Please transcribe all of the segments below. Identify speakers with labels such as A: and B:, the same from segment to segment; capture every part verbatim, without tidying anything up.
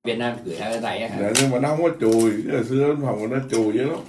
A: Việt Nam gửi sang cái này á hả?
B: Dạ, nhưng mà nó không có chùi, hồi xưa bánh phồng nó chùi dữ lắm.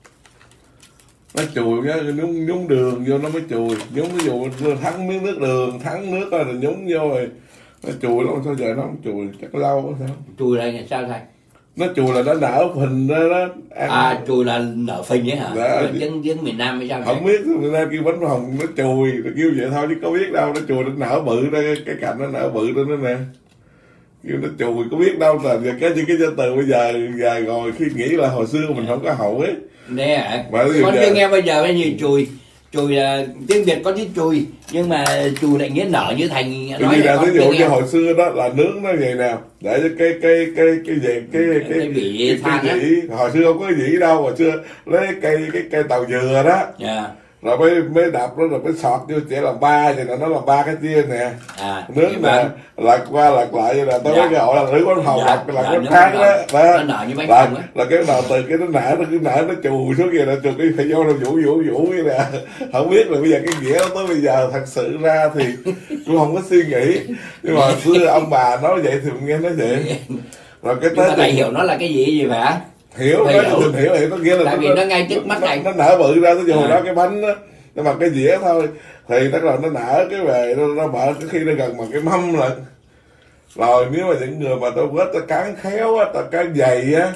B: Nó chùi nhá, nhúng, nhúng đường vô nó mới chùi, nhúng ví dụ thắng miếng nước đường, thắng nước rồi nhúng vô rồi nó chùi lắm, sao giờ nó không chùi, chắc lâu quá sao?
A: Chùi là sao thầy?
B: Nó chùi là nó nở phình ra đó. Ăn.
A: À chùi là nở phình ấy hả?
B: Dạ.
A: Dân dân miền Nam hay sao?
B: Không biết, người ta kêu bánh phồng nó chùi, kêu vậy thôi chứ có biết đâu, nó chùi nó nở bự ra, cái cạnh nó nở bự ra nữa nè. Kêu nó chùi có biết đâu là cái những cái từ bây giờ giờ rồi khi nghĩ là hồi xưa mình không có hậu ấy.
A: Nè hả? Con chưa nghe bây giờ cái gì chùi. Chùi là tiếng Việt có chữ chùi nhưng mà chùi lại nghĩa nở như thành
B: nói là ví dụ như hồi xưa đó là nướng nó vậy nào để cho cái cái cái cái gì cái cái cái
A: vị
B: cái dĩ hồi xưa không có dĩ đâu, hồi xưa lấy cây cái cây tàu dừa đó.
A: Yeah.
B: Rồi mới mới đập nó rồi mới sọt vô chỉ là ba vậy là nó là ba cái chia nè.
A: À,
B: nướng nè lật qua lật lại vậy là tôi nói cái gọi là nướng bánh phồng
A: dạ,
B: là
A: dạ,
B: cái khác đó. Đó
A: nó nở như bánh
B: là,
A: phồng á.
B: là cái đầu từ cái nó nở nó cứ nở nó chù xuống vậy là chù cái phải vô nó vũ vũ vũ vậy nè. Không biết là bây giờ cái nghĩa tới bây giờ thật sự ra thì tôi không có suy nghĩ, nhưng mà hồi xưa ông bà nói vậy thì mình nghe nói vậy. Rồi cái tới
A: thầy hiểu nó là cái gì gì vậy?
B: Hiểu,
A: thầy
B: nó
A: hiểu.
B: hiểu hiểu nó nghĩa là
A: tại
B: nó,
A: vì nó ngay trước mắt
B: nó,
A: này
B: nó nở bự ra tới dù
A: à.
B: đó cái bánh đó nó bằng cái dĩa thôi thì bắt đầu nó nở cái về nó, nó mở cái khi nó gần bằng cái mâm lần. Rồi nếu mà những người mà tao quết tao cán khéo á, tao cán dày á,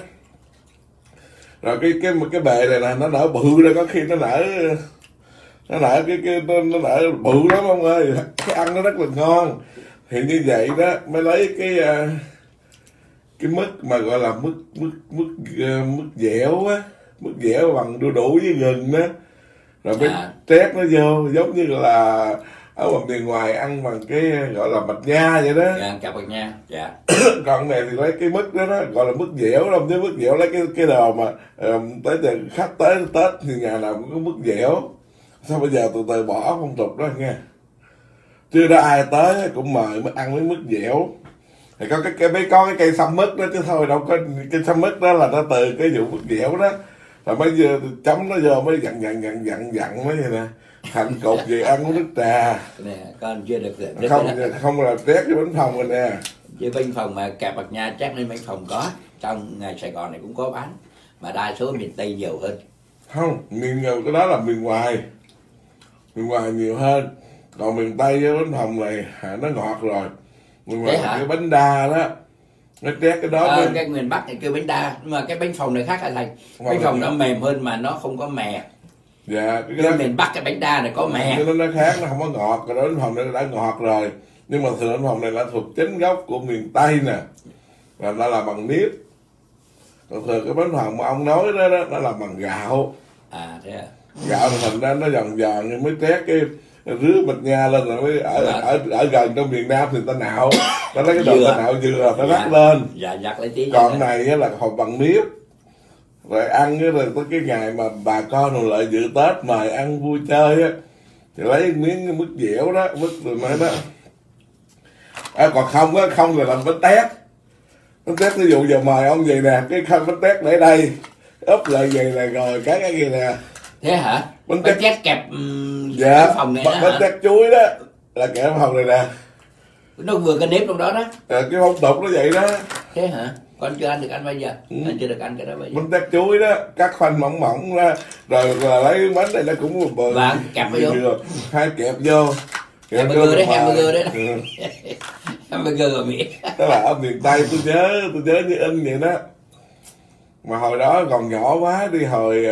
B: rồi cái cái cái bề này nè nó nở bự ra, có khi nó nở nó nở cái cái nó, nó nở bự lắm ông ơi, cái ăn nó rất là ngon. Thì như vậy đó mới lấy cái cái mứt mà gọi là mứt mứt mứt mứt dẻo á, mứt dẻo bằng đu đủ với gừng đó, rồi mới à. trét nó vô giống như là ở miền ngoài ăn bằng cái gọi là bạch nha vậy đó.
A: Dạ, cà bạch nha. Dạ.
B: Còn này thì lấy cái mứt đó đó gọi là mứt dẻo đâu, chứ mứt dẻo lấy cái cái đồ mà um, tới giờ khách tới Tết thì nhà nào cũng có mứt dẻo. Sao bây giờ từ từ bỏ phong tục đó nghe, chưa đã ai tới cũng mời mới ăn với mứt dẻo. Thì có cái cái mới có cái cây sâm mứt đó chứ thôi đâu có cái sâm mứt đó là nó từ cái vụ mứt dẻo đó, rồi mới vừa chấm nó vô mới dặn dặn dặn dặn dặn mới vậy nè thành cục gì ăn với nước trà
A: nè. Con chưa được
B: không không là tét cái bánh phồng rồi nè,
A: chứ bánh phồng mà cà bạch nha chắc nên bánh phồng có trong Sài Gòn này cũng có bán mà đa số miền Tây nhiều hơn.
B: Không, miền cái đó là miền ngoài, miền ngoài nhiều hơn, còn miền Tây với bánh phồng này nó ngọt rồi. Miền ngoài cái bánh đa đó nó trét cái đó.
A: À,
B: bên...
A: cái miền Bắc này kêu bánh đa, nhưng mà cái bánh phồng này khác là thầy. Bánh phồng nó mềm hơn mà nó không có mè.
B: Dạ,
A: cái, cái đó... miền Bắc cái bánh đa này có mè.
B: Nó, nó khác, nó không có ngọt, cái đó bánh phồng này đã ngọt rồi. Nhưng mà thường bánh phồng này là thuộc chính gốc của miền Tây nè, và nó là bằng nếp. Còn thường cái bánh phồng mà ông nói đó, đó nó là bằng gạo.
A: À thế à.
B: Gạo thì thành ra nó giòn giòn nhưng mới trét cái rưới bạch nha lên rồi mới ở ở, ở, ở gần trong miền Nam thì ta nạo, ta lấy cái đồ ta nạo dừa ta rắc lên.
A: Dạ, giặt lấy tí.
B: Còn này là hộp bằng nếp. Rồi ăn cái rồi tới cái ngày mà bà con rồi lại dự Tết mời ăn vui chơi á thì lấy miếng mứt dẻo đó, mứt rồi mới đó. À, còn không á, không là làm bánh tét. Bánh tét ví dụ giờ mời ông gì nè, cái khăn bánh tét để đây, úp lại gì nè rồi cái cái gì nè.
A: Thế hả? Bánh tét, bánh tét kẹp um,
B: dạ,
A: phồng này
B: bánh, bánh tét chuối đó là kẹp phồng này nè.
A: Nó vừa cái nếp trong đó đó.
B: À, cái phong tục nó vậy đó.
A: Thế hả? Con chưa ăn được ăn bây giờ. Ừ. Anh chưa được ăn cái đó bây giờ.
B: Bánh tét chuối đó, cắt khoanh mỏng mỏng ra, rồi là lấy bánh này nó cũng một bờ.
A: Vâng, kẹp vô.
B: Hai kẹp vô.
A: Hamburger đấy, hamburger đấy. Ừ. Hamburger ở Mỹ.
B: Đó là ở miền Tây tôi nhớ, tôi nhớ như in vậy đó. Mà hồi đó còn nhỏ quá, đi hồi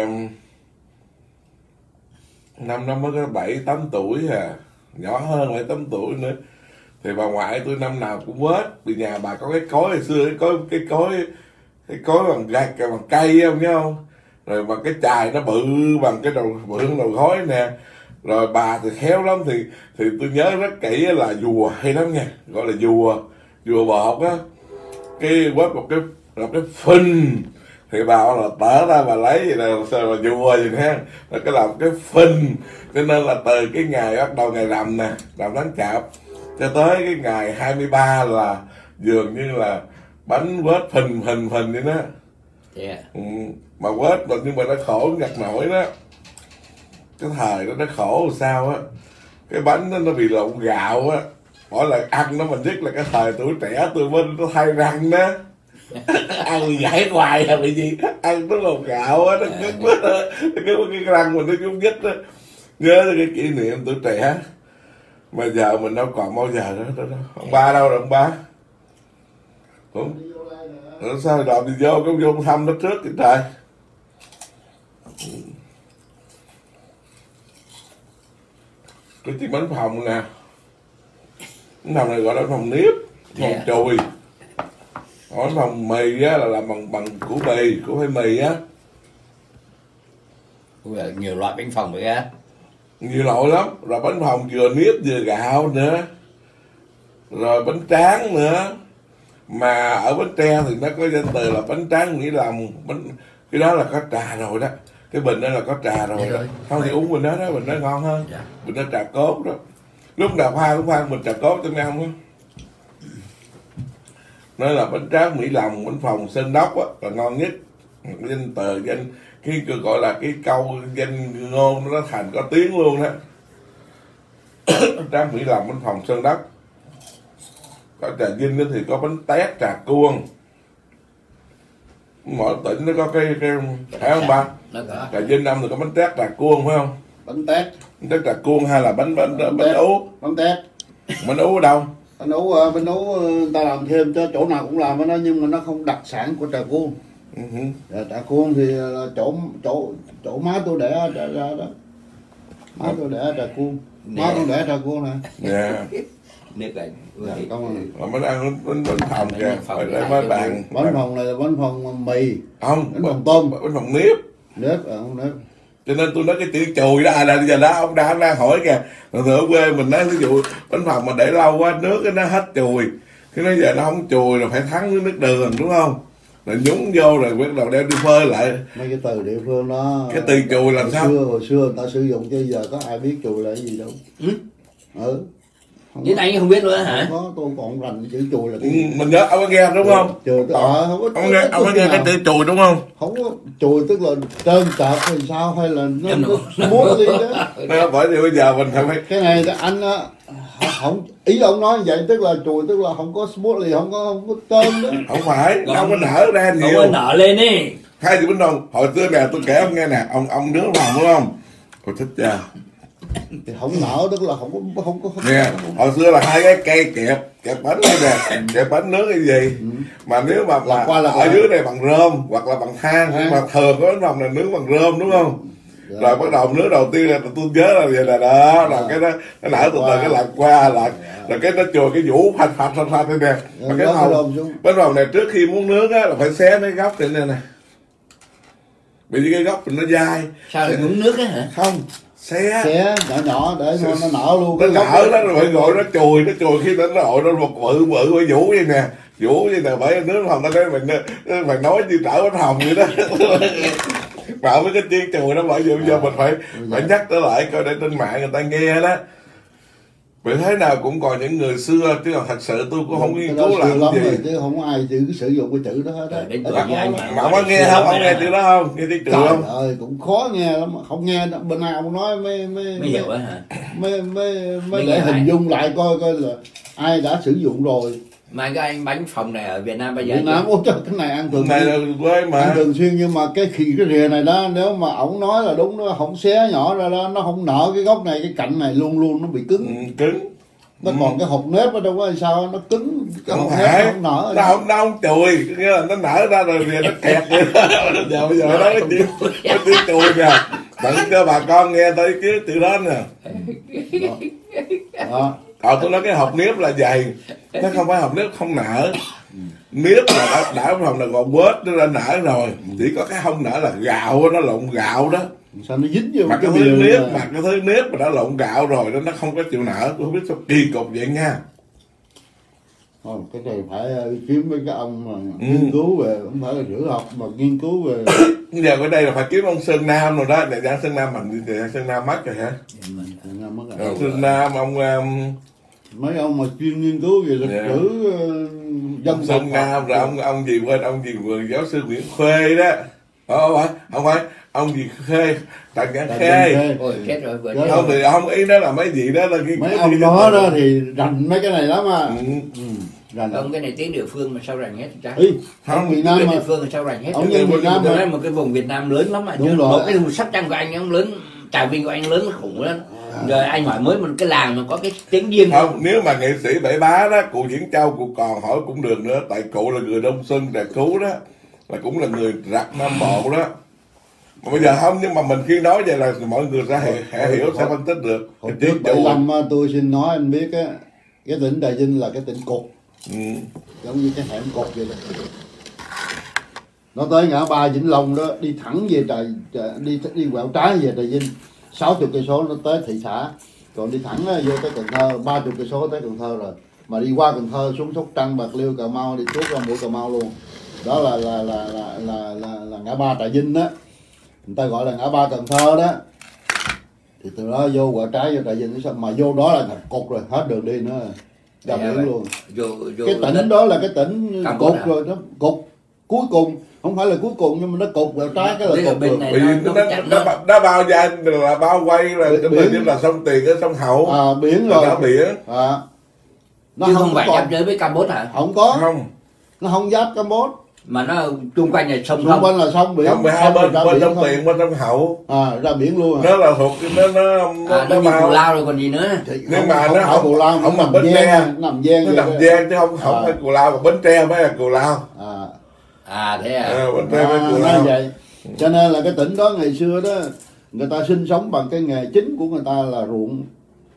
B: năm năm mới có bảy tám tuổi à, nhỏ hơn bảy tám tuổi nữa. Thì bà ngoại tôi năm nào cũng quết, vì nhà bà có cái cối hồi xưa, cái cối cái cối cái cối bằng gạch bằng cây không nhớ không, rồi mà cái chài nó bự bằng cái đầu bự đầu gối nè. Rồi bà thì khéo lắm, thì thì tôi nhớ rất kỹ là dùa hay lắm nha, gọi là dùa dùa bọt á, cái quết một cái một cái phình thì bà là tở ra bà lấy gì là sao mà vua gì ha, rồi cái làm cái phình. Cho nên là từ cái ngày bắt đầu ngày rằm nè, rằm tháng Chạp cho tới cái ngày hai mươi ba là dường như là bánh quết phình phình phình vậy đó.
A: Yeah.
B: Ừ, mà quết mà nhưng mà nó khổ ngặt nổi đó, cái thời đó nó khổ làm sao á, cái bánh đó nó bị lộn gạo á, mỗi lần ăn nó mình nhất là cái thời tuổi trẻ tôi bên nó thay răng đó. ăn mì gãy hoài là bị gì, ăn cái lột gạo á, nó cứng quá, nó cứng cái răng mình nó cũng dít á. Nhớ cái kỷ niệm tuổi trẻ mà giờ mình đâu còn bao giờ đó, đó, đó. Ông ba đâu rồi ông ba? Ủa? Ủa sao làm gì vô, có vô thăm nó trước thì trời. Cái chiếc bánh phồng nè, bánh phồng này gọi là bánh phồng nếp, phồng yeah. chùi. Bánh phồng mì á là làm bằng bằng củ mì, củ khoai mì á.
A: Nhiều loại bánh phồng vậy á?
B: Nhiều loại lắm, rồi bánh phồng vừa nếp vừa gạo nữa, rồi bánh tráng nữa. Mà ở Bến Tre thì nó có danh từ là bánh tráng Mỹ Lòng, bánh cái đó là có trà rồi đó, cái bình đó là có trà rồi, đó. Không thì uống bình đó đó, bình đó ngon hơn, dạ. Bình đó trà cốt đó. Lúc nào pha cũng pha mình trà cốt cho nghe không á. Nó là bánh tráng Mỹ Lòng, bánh phồng Sơn Đốc á là ngon nhất. Danh từ danh cái gọi là cái câu danh ngôn nó thành có tiếng luôn đó. Bánh tráng Mỹ Lòng, bánh phồng Sơn Đốc. Có Trà Vinh thì có bánh tét trà cuông. Mỗi tỉnh nó có cái cái phải không ba? Trà Vinh năm thì có bánh tét trà cuông phải không?
C: Bánh tét.
B: Bánh tét trà cuông hay là bánh bánh bánh, bánh ú?
C: Bánh tét.
B: Bánh ú ở đâu?
C: Bánh ú bánh ú người ta làm thêm cho chỗ nào cũng làm cái đó, nhưng mà nó không đặc sản của trà cuông. Uh-huh. Trà cuông thì là chỗ chỗ chỗ má tôi đẻ ra đó. Má tôi đẻ trà cuông. Má tôi đẻ trà cuông nè.
B: Dạ.
A: Nước này
B: mà mới ăn bánh bánh phồng kìa, phải để mấy bạn.
C: Bánh phồng này là bánh phồng mì,
B: không
C: bánh phồng tôm,
B: bánh phồng nếp,
C: nếp, à, không nếp.
B: Cho nên tôi nói cái chữ chùi đó, à, là giờ đó ông đã đang hỏi kìa, thường thường ở quê mình nói ví dụ bánh phồng mà để lâu quá nước cái nó hết chùi, cái nói giờ nó không chùi rồi phải thắng với nước đường đúng không? Rồi nhúng vô rồi bắt đầu đem đi phơi lại.
C: Mấy cái từ địa phương đó.
B: Cái từ chùi làm
C: hồi
B: sao?
C: Xưa, hồi xưa người ta sử dụng chứ giờ có ai biết chùi là cái gì đâu. Ừ. Ừ.
A: Với anh không biết nữa hả?
C: Không có, tôi còn rành chữ chùi là cái gì?
B: Mình nhớ ông có nghe đúng không?
C: Chưa, ờ, không có.
B: Ông nghe, ông có nghe cái chữ chùi đúng không?
C: Không có, chùi tức là trơn trợt hay sao hay là nó, nó muốn đi đó.
B: Nó bởi vì bây giờ mình không phải.
C: Cái này anh không, ý ông nói vậy tức là chùi tức là không có smooth gì, không có không có trơn đó.
B: Không phải, nó không có nở ra nhiều.
A: Không có nở lên đi.
B: Hai thì bên đồng, hồi xưa nè tôi kể ông nghe nè, ông ông nướng lòng đúng không? Tôi thích cha.
C: Thì không nở tức là không có không có không
B: nè hồi xưa là hai cái cây kẹp kẹp bánh đây nè, kẹp bánh nướng cái gì. Ừ. Mà nếu mà, mà qua là ở dưới này bằng rơm hoặc là bằng than, nhưng mà thường có bánh phồng là nướng bằng rơm đúng không? Dạ. Rồi bắt đầu nướng đầu tiên là tôi nhớ là vậy là đó, là cái nó nó nở từ từ cái lật qua lật, rồi cái nó chùi cái vũ phanh phanh phanh phanh đây nè. Mà cái phồng bánh phồng này trước khi muốn nướng á là phải xé mấy góc trên đây nè, bởi vì cái góc mình nó dai.
A: Sao lại nhúng nước á hả?
B: Không, xé
C: xé nhỏ nhỏ để nó, nó nở luôn.
B: Nó nở đó rồi phải gọi nó chùi, nó chùi khi nó nổi nó một bự bự phải vũ vậy nè, vũ vậy nè, bởi nướng phồng ta nói mình phải nói như trở bánh hồng vậy đó. Mà với cái chiên chùi đó bởi vì bây giờ mình phải phải nhắc trở lại coi để trên mạng người ta nghe đó. Bởi thế nào cũng còn những người xưa, chứ còn thật sự tôi cũng không nghiên cứu làm gì
C: rồi, chứ không có ai chữ sử dụng cái chữ đó hết á.
B: Mà ông có nghe không? Ông nghe chữ đó không? Nghe tiếng chữ không?
C: Trời ơi, cũng khó nghe lắm, không nghe bên nào ông nói mới mới
A: mới hiểu hả?
C: Mới mới mới để hình dung lại coi coi là ai đã sử dụng rồi.
A: Mà cái anh bánh phồng này ở Việt Nam bây giờ
C: Việt Nam ôi trời, cái này ăn thường
B: này là quê mà
C: ăn thường xuyên, nhưng mà cái khi cái rìa này đó nếu mà ổng nói là đúng, nó không xé nhỏ ra đó, nó không nở cái gốc này, cái cạnh này luôn luôn nó bị cứng.
B: Ừ, cứng.
C: Nó ừ. còn cái hộp nếp ở đâu có sao nó cứng, cái
B: không
C: hộp
B: phải
C: nếp nó không nở.
B: Nó không, nó không chùi, nghĩa là nó nở ra rồi thì nó kẹt vậy đó. Giờ bây giờ nó nói cái tiếng cái tiếng chùi nè, tặng cho bà con nghe tới cái từ đó nè. Đó. Còn tôi nói cái hộp nếp là dày, nó không phải hộp nếp không nở. Nếp là đã, đã phòng là còn bớt nó ra nở rồi, chỉ có cái không nở là gạo, nó lộn gạo đó.
C: Sao nó dính vô
B: mà cái thứ nếp mà cái thứ nếp mà đã lộn gạo rồi đó, nó không có chịu nở. Tôi không biết sao kỳ cục vậy nha.
C: Ờ, cái này phải kiếm mấy cái ông mà ừ. nghiên cứu về, không phải là sử học mà nghiên cứu về.
B: Giờ ở đây là phải kiếm ông Sơn Nam rồi đó, để Giang Sơn Nam mình thì Sơn Nam mất rồi hả?
C: Sơn Nam mất
B: rồi. Sơn Nam ông um...
C: mấy ông mà chuyên nghiên cứu về lịch yeah. sử uh, dân
B: Sơn Nam rồi ông ông gì quên ông gì vừa giáo sư Nguyễn Khuê đó. Không phải, không phải ông gì Khê, Trần Giang Khê.
A: Ôi, chết rồi, vừa
B: không thì ông ý đó là mấy gì đó là cái
C: mấy ông đó đó thì rành mấy cái này lắm mà. Ừ.
B: Ừ.
C: Rành.
A: Ông cái này tiếng địa phương mà sao rành hết cha.
C: Ý,
B: Không,
C: ông miền Nam
A: Tiếng
C: mà
A: địa phương là sao rành hết.
C: ông như miền Nam
A: Tôi
C: mà.
A: nói một cái vùng Việt Nam lớn lắm mà.
C: Đúng rồi.
A: Một cái vùng Sóc Trăng của anh ông lớn, Trà Vinh của anh lớn khủng lắm. Rồi anh hỏi mới một cái làng mà có cái tiếng riêng
B: Không, nếu mà nghệ sĩ Bảy Bá đó, cụ Diễn Châu cụ còn hỏi cũng được nữa, tại cụ là người Đông Xuân Trà Cứu đó, là cũng là người rặt Nam Bộ đó. Mà bây giờ không, nhưng mà mình khi nói vậy là mọi người sẽ hiểu, sẽ hiểu, sẽ phân tích được.
C: Hồi
B: Cái
C: trước
B: tiếng
C: bảy
B: chủ.
C: lăm tôi xin nói anh biết á, cái tỉnh Trà Vinh là cái tỉnh cột,
B: Ừ.
C: giống như cái hẻm cột vậy đó. Nó tới ngã ba Vĩnh Long đó, đi thẳng về Trà, Trà đi đi quẹo trái về Trà Vinh, sáu mươi cây số nó tới thị xã, còn đi thẳng á, vô tới Cần Thơ, ba mươi cây số tới Cần Thơ rồi. Mà đi qua Cần Thơ xuống Sóc Trăng, Bạc Liêu, Cà Mau đi tuốt ra mũi Cà Mau luôn. Đó là là là là là là, là ngã ba Trà Vinh đó, người ta gọi là ngã ba Cần Thơ đó. Thì từ đó vô quẹo trái vô Trà Vinh, mà vô đó là thành cột rồi, hết đường đi nữa, ra biển luôn.
A: Vô, vô
C: Cái tỉnh
A: đất.
C: đó là cái tỉnh
A: Campuchia
C: cột
A: à?
C: rồi, nó cột cuối cùng, không phải là cuối cùng nhưng mà nó cột quẹo trái cái là
A: Thế ở
C: cột
A: bên
C: rồi.
A: này
B: Bởi vì
A: nó,
B: nó,
A: nó chặn
B: nó,
A: nó.
B: nó, nó bao danh là bao quay là
C: Biển-
B: cái
C: biển.
B: mình là sông Tiền ở sông Hậu.
C: À, biển
B: Là
C: rồi.
B: đá biển.
C: À. Nó
A: Chứ
C: không,
A: không phải
C: còn-
A: giáp giới với Campuchia hả?
C: không có,
B: Không,
C: nó không giáp Campuchia,
A: Mà nó chung quanh là sông
C: xung
A: không.
C: quanh là sông biển,
B: không phải hai
C: sông
B: bên,
C: ra
B: bên
C: biển
B: sông
C: thôi.
B: Tiền, bên sông Hậu.
C: À, ra biển luôn à.
B: Nó là thuộc, nó, nó, nó,
A: À, nó
B: nó
A: như Cù
B: bao.
A: Lao rồi còn gì nữa.
C: Thì
B: Nhưng
C: không-
B: mà
C: không
B: nó
C: phải
B: không-
C: Cù Lao,
B: không
C: nó
B: nằm
C: nằm
B: Bến
C: gian,
B: Tre.
C: nằm gian
B: Nó
C: vậy
B: nằm
C: đó.
B: gian chứ không không
C: À.
B: phải Cù Lao, mà Bến Tre mới là Cù Lao.
C: À,
A: À thế à.
B: À, Bến Tre mới
C: à
B: Cù
C: nó
B: Lao.
C: vậy. Cho nên là cái tỉnh đó ngày xưa đó, người ta sinh sống bằng cái nghề chính của người ta là ruộng.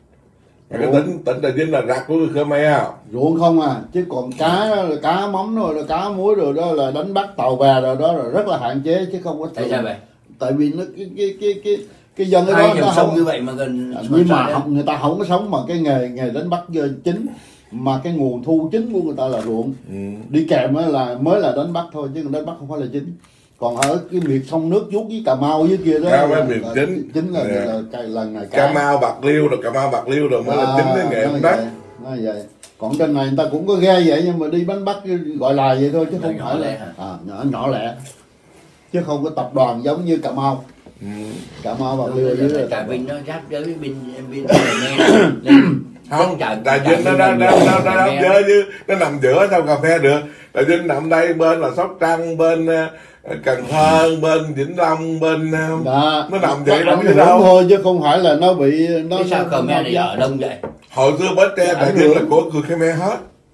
B: Cái tỉnh tỉnh Trà Vinh là rặt của người Khmer.
C: Ruộng không à, chứ còn cá đó là cá mắm rồi, là cá muối rồi đó, là đánh bắt tàu bè rồi đó, là rất là hạn chế chứ không có.
A: Tại sao vậy?
C: Tại vì nó cái cái cái cái cái dân ở
A: Hai
C: đó
A: dòng
C: nó
A: sông
C: không,
A: như vậy mà gần.
C: nhưng mà không, người ta không có sống bằng cái nghề nghề đánh bắt chính, mà cái nguồn thu chính của người ta là ruộng.
B: Ừ.
C: Đi kèm á là mới là đánh bắt thôi, chứ đánh bắt không phải là chính. Còn ở cái miệt sông nước vuốt với Cà Mau dưới kia đó
B: Đó mới
C: là,
B: miệt
C: là,
B: chính.
C: chính là,
B: Nè.
C: là, là, là, là ngày
B: Cà Mau, Bạc Liêu rồi Cà Mau, Bạc Liêu rồi mới là chính cái nghề
C: nó
B: đánh bắt.
C: vậy, nó vậy. Còn trên này người ta cũng có ghe vậy, nhưng mà đi đánh bắt gọi là vậy thôi, chứ
A: Nhỏ
C: không
A: nhỏ
C: phải
A: lẻ
C: là
A: hả?
C: à, nhỏ nhỏ lẻ, chứ không có tập đoàn giống như Cà Mau.
B: Ừ.
C: Cà Mau, Bạc Liêu dưới là
A: Trà
C: tập
A: Vinh
C: đoàn.
A: nó giáp giới với bên bên nghe.
B: Không, Trà Vinh nó nó nó nó nó nằm giữa chứ, nó nằm giữa sao cà phê được. Trà Vinh nằm đây, bên là Sóc Trăng, bên ờ, Cần Thơ, bên Vĩnh Long, bên ờ,
C: Đó,
B: nó nằm vậy đâu
C: ảnh
B: chứ
C: hưởng
B: đâu.
C: thôi, chứ không phải là nó bị nó.
A: Thế sao
C: nó-
A: Khmer
C: nó-
A: này ở đông vậy?
B: Hồi xưa Bến Tre Trà
C: Ảnh
B: Vinh là
C: hưởng.
B: của người Khmer hết.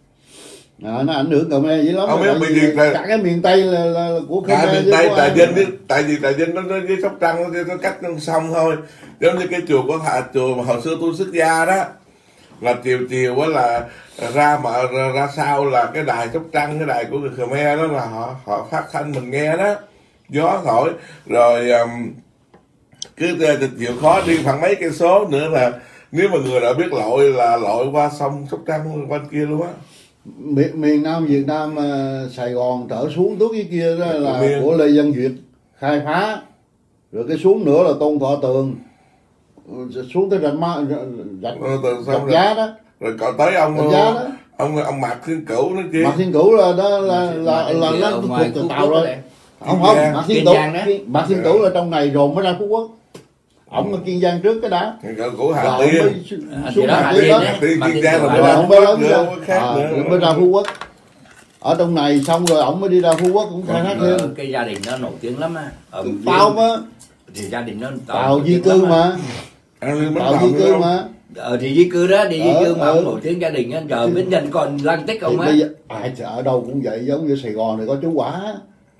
C: À, nó ảnh hưởng Khmer dữ lắm.
B: Không biết
C: tại
B: bởi
C: vì
B: vì là-
C: cả cái miền Tây là, là, là của
B: Cả
C: Khmer
B: miền
C: chứ
B: Tây
C: có
B: Trà
C: ai
B: Vinh,
C: mà.
B: với- tại vì Trà Vinh nó nó với Sóc Trăng nó, nó cách con sông thôi. Giống như cái chùa của thà chùa mà hồi xưa tôi xuất gia đó, là chiều chiều á là ra mà ra, ra sau là cái đài Sóc Trăng, cái đài của người Khmer đó là họ họ phát thanh mình nghe đó, gió thổi rồi um, cứ uh, chịu khó đi khoảng mấy cây số nữa là nếu mà người đã biết lội là lội qua sông Sóc Trăng qua kia luôn á.
C: miền, miền Nam Việt Nam à, Sài Gòn trở xuống tuốt cái kia đó là
B: Miền-
C: của Lê Văn Duyệt khai phá, rồi cái xuống nữa là Tôn Thọ Tường, rồi xuống tới rạch ma rạch,
B: Rồi từ
C: rạch
B: xong rồi,
C: giá đó,
B: rồi còn tới ông
C: rạch giá đó.
B: ông ông Mạc Thiên Cửu nữa chứ.
C: Mạc Thiên Cửu là đó là là là
A: Ở
C: nó
A: ngoài
C: thuộc
A: Phú
C: tàu
A: Quốc
C: rồi.
A: đấy.
C: Không không,
B: Kiên
C: Mạc Thiên
A: Kiên
C: Cửu,
A: Giang đó.
C: Mạc Thiên Cửu là trong này rồi mới ra Phú Quốc. Ông ở Kiên Giang trước cái đã.
B: Cửu của Hà
C: Rồi ông
B: Tiên.
C: mới
A: À,
C: xuống
A: thì đó
C: Hà
A: Hà
C: Tiên
A: Tiên
C: đó.
A: đấy.
B: Hà Tiên,
A: Mà
B: Kiên
A: Kiên
B: Giang
A: Giang
B: là
A: là
C: Rồi
B: bên
C: ông mới lớn
B: nữa,
C: ra,
B: khác
C: à,
B: nữa.
C: rồi mới ra Phú Quốc. Ở trong này xong rồi ông mới đi ra Phú Quốc cũng khai thác
A: Ờ,
C: thêm.
A: cái gia đình nó nổi tiếng lắm á. Ở
C: Tàu mà,
A: thì gia đình nó
C: tàu
A: nổi
C: di
A: tiếng
C: cư
A: lắm á.
C: mà,
B: Ăn liên bánh
C: tàu
B: lòng
C: di cư
B: không?
C: mà.
A: Ờ thì di cư đó, đi di
C: Ờ,
A: cư mà
C: ờ.
A: ông nổi tiếng gia đình á, giờ Bến Nhân còn lăng tích
C: Thì
A: ông á.
C: bây giờ à, ở đâu cũng vậy, giống như Sài Gòn này có chú Quả.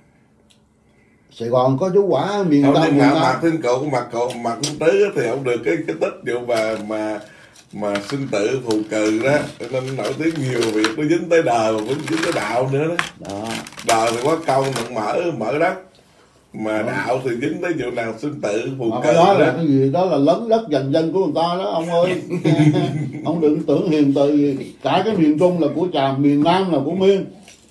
C: Sài Gòn có chú Quả, miền
B: Không,
C: Đông
B: nhưng
C: miền
B: mà
C: Nam.
B: Mạc Thiên Cửu, Mạc Cậu, Mạc Thiên Tứ thì ông được cái cái tích vụ mà mà mà sinh tử phù cừ đó, cho nên nổi tiếng nhiều việc nó dính tới đời mà cũng dính tới đạo nữa đó.
C: Đó.
B: Đời thì có công nhận mở mở đất, mà
C: Đó.
B: đạo thì dính tới vụ nào sinh tử phù
C: Mà
B: cừ
C: cái đó là
B: đó.
C: cái gì đó là lấn đất giành dân của người ta đó ông ơi. Ông đừng tưởng hiền từ, cả cái miền Trung là của Tràm, miền Nam là của Miên.